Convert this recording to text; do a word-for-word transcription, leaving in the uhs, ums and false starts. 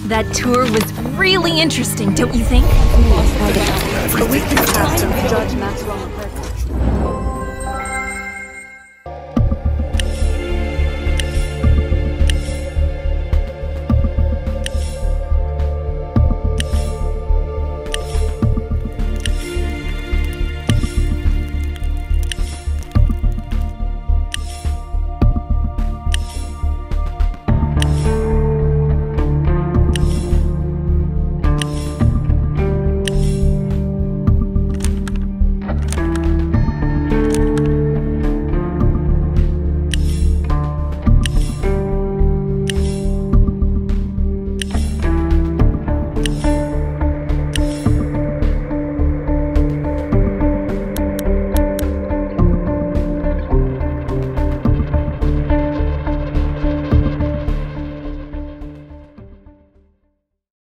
That tour was really interesting, don't you think? A week has passed since Judge Maxwell.